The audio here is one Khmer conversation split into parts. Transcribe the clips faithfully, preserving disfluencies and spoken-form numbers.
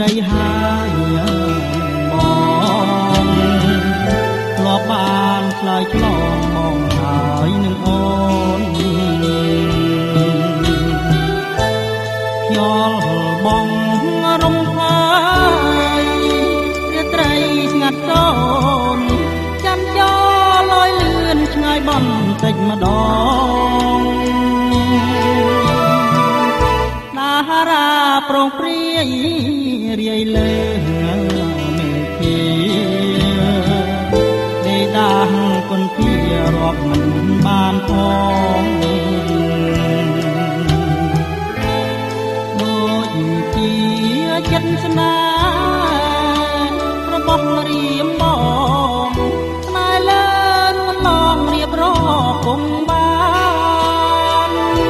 រីហើយมองធ្លាប់បានឆ្លើយឆ្លងមកហើយនឹងអូនខ្យល់បងរំខាយរាត្រីស្ងាត់សូនចាំចោលលយលឿនឆ្ងាយបន្តិចម្ដងតារាប្រងព្រាយរាយលើមេធាដេដាស់គុនភារាប់មិនបានផងដូចជាចិត្តស្នេហ៍របស់រៀមបងស្នេហ៍លើនួនឡងរៀបរកុំបាន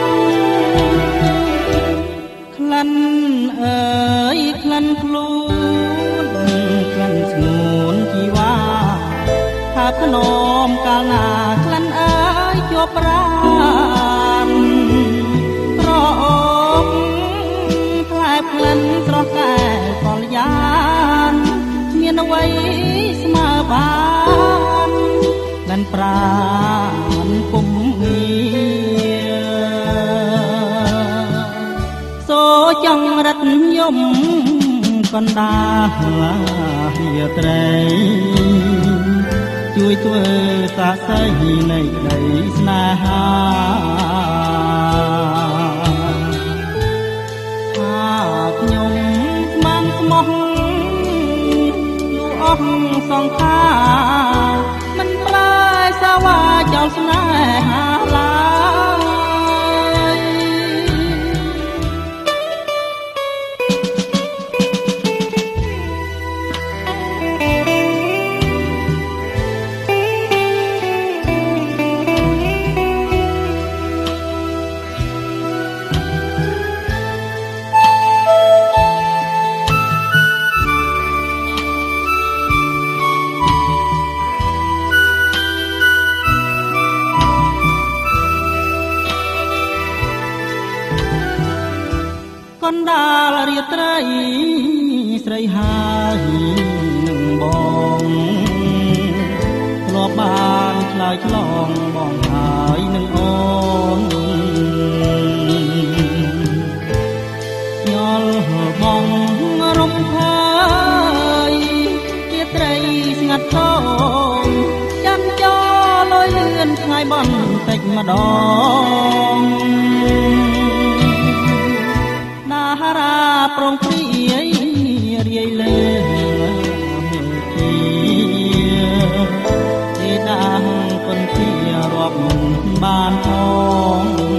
ក្លិនអើយក្លិនខ្លួនក្លិនស្ងួនជីវ៉ាថាភ្នំកាលណាក្លិនអើយជាប់ប្រាណក្រអូបផ្លែក្លិនស្រស់កែកលយានមានអ្វីស្មើបានក្លិនប្រាណពុំងារសូចង់រត់យំកណ្ដាលរាត្រីជួយធ្វើសាស័យនៃដីស្នេហាថាខ្ញុំស្មានស្មោះលូអស់សង្ខារមិនប្រែសាវាចោលស្នេហាឡើយកណ្ដាលរាត្រីស្រីហើយនឹងបងធ្លាប់បានឆ្លើយឆ្លងបងហើយនឹងអូនខ្យល់បងរំខាយរាត្រីស្ងាត់សូនចាំចោលលយលឿនថ្ងៃបន្តិចម្ដងតារាប្រងព្រាយរាយលើមេធាទេដាស់គុនភារាប់មិនបានផង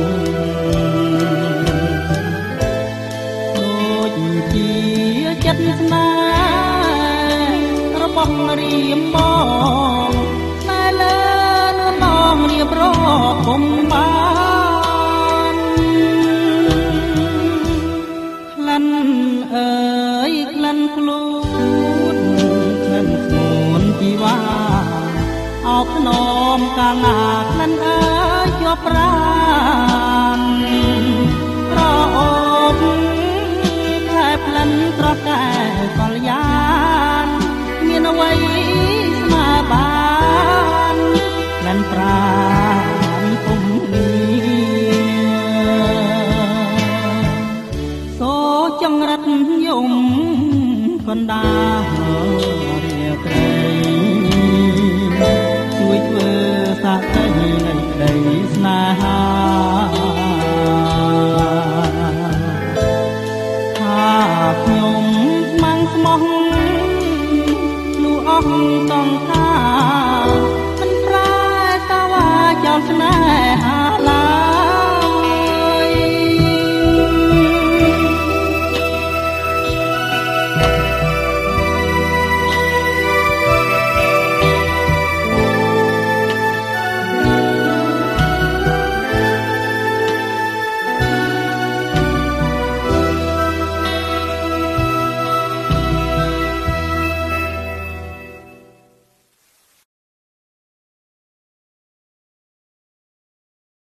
ដូចជាចិត្តស្នេហ៍របស់រៀមបងស្នេហ៍លើនួនឡងរៀបរកុំ